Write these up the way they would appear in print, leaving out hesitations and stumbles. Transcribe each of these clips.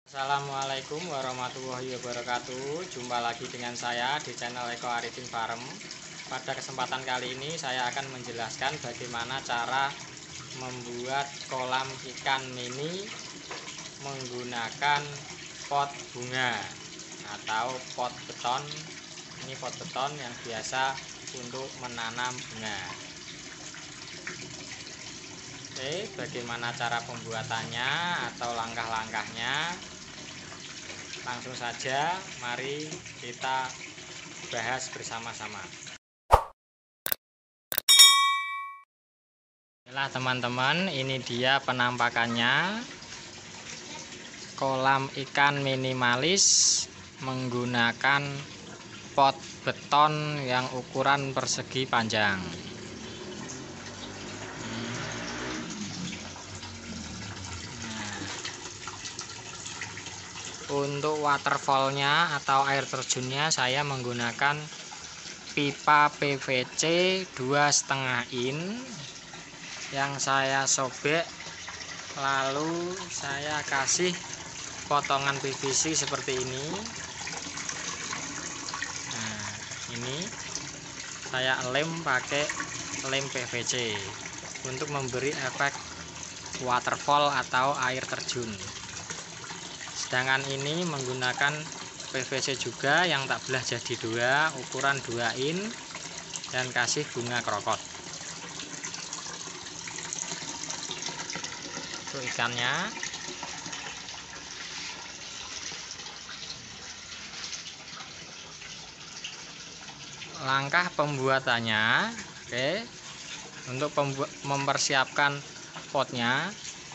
Assalamualaikum warahmatullahi wabarakatuh. Jumpa lagi dengan saya di channel Eko Arifin Farm. Pada kesempatan kali ini saya akan menjelaskan bagaimana cara membuat kolam ikan mini menggunakan pot bunga atau pot beton. Ini pot beton yang biasa untuk menanam bunga. Oke, bagaimana cara pembuatannya atau langkah-langkahnya? Langsung saja, mari kita bahas bersama-sama. Inilah teman-teman, ini dia penampakannya kolam ikan minimalis menggunakan pot beton yang ukuran persegi panjang. Untuk waterfallnya atau air terjunnya saya menggunakan pipa PVC 2,5 in yang saya sobek, lalu saya kasih potongan PVC seperti ini. Nah, ini saya lem pakai lem PVC untuk memberi efek waterfall atau air terjun. Sedangkan ini menggunakan PVC juga yang tak belah jadi dua, ukuran 2 in, dan kasih bunga krokot. Untuk ikannya, langkah pembuatannya, oke, untuk mempersiapkan potnya.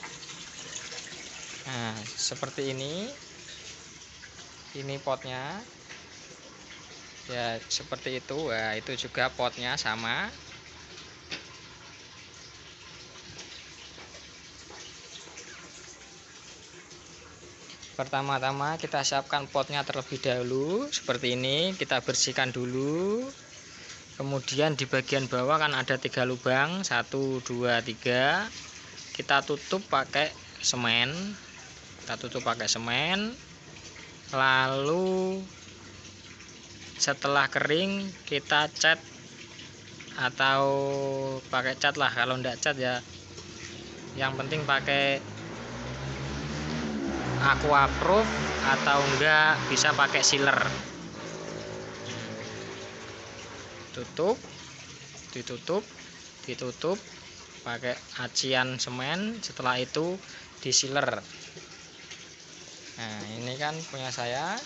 Nah, seperti ini potnya ya, seperti itu. Nah, itu juga potnya sama. Pertama-tama kita siapkan potnya terlebih dahulu seperti ini, kita bersihkan dulu. Kemudian di bagian bawah kan ada 3 lubang, 1 2 3, kita tutup pakai semen. Lalu setelah kering kita cat atau pakai cat lah, kalau enggak cat ya yang penting pakai aquaproof atau enggak bisa pakai sealer. Ditutup pakai acian semen, setelah itu di sealer. Nah, ini kan punya saya.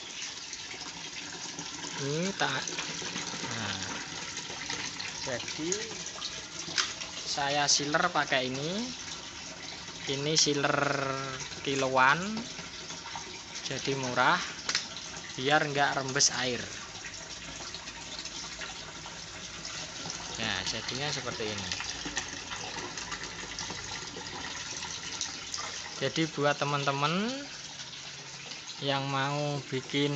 Ini tak. Nah, jadi saya sealer pakai ini. Ini sealer kiloan, jadi murah, biar enggak rembes air. Nah, jadinya seperti ini. Jadi buat teman-teman yang mau bikin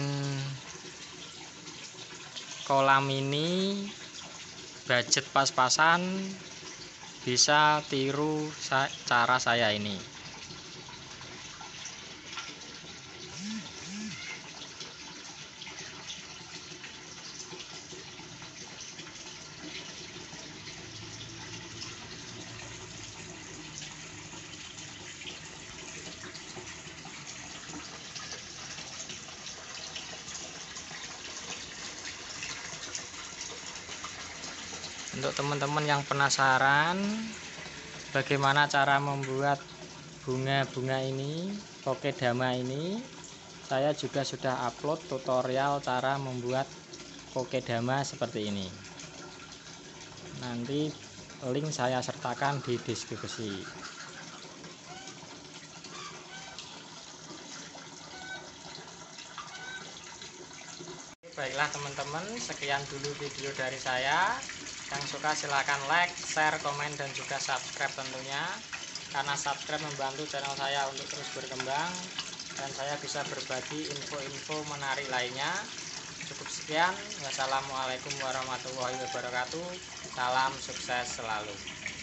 kolam ini budget pas-pasan, bisa tiru cara saya ini. Untuk teman-teman yang penasaran bagaimana cara membuat bunga-bunga ini, kokedama ini, saya juga sudah upload tutorial cara membuat kokedama seperti ini. Nanti link saya sertakan di deskripsi. Baiklah teman-teman, sekian dulu video dari saya. Yang suka silahkan like, share, komen, dan juga subscribe tentunya, karena subscribe membantu channel saya untuk terus berkembang dan saya bisa berbagi info-info menarik lainnya. Cukup sekian, wassalamualaikum warahmatullahi wabarakatuh. Salam sukses selalu.